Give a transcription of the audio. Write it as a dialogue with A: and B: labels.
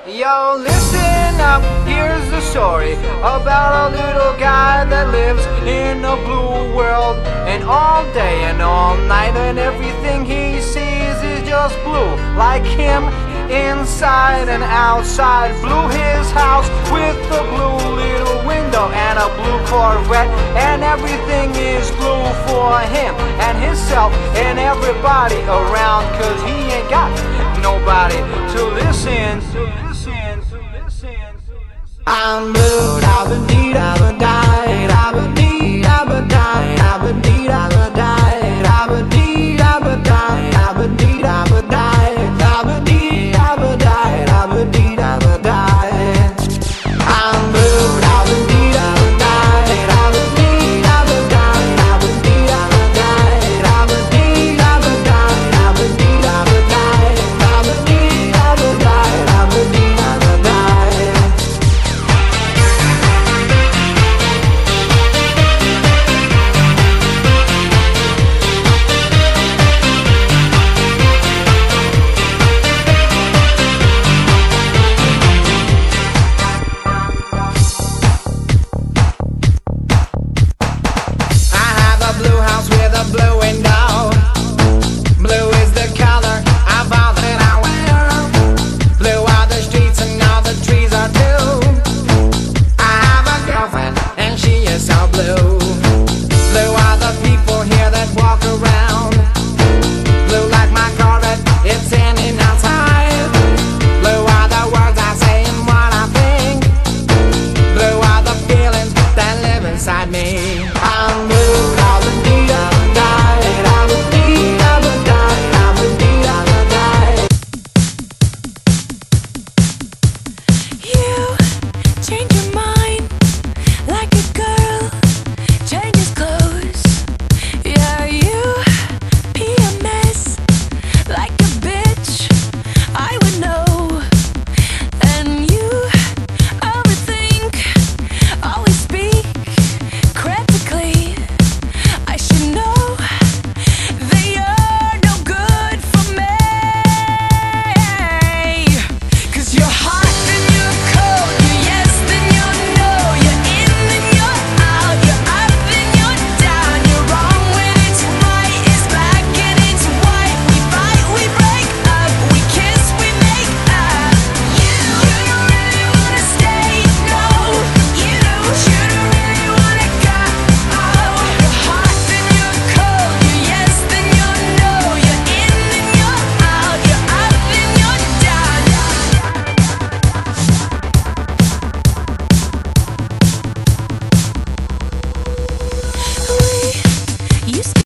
A: Yo, listen up, here's the story about a little guy that lives in a blue world. And all day and all night and everything he sees is just blue. Like him, inside and outside. Blue his house with a blue little window and a blue Corvette. And everything is blue for him and himself and everybody around. Cause he ain't got nobody to listen. I'm blue, I've been died, I've been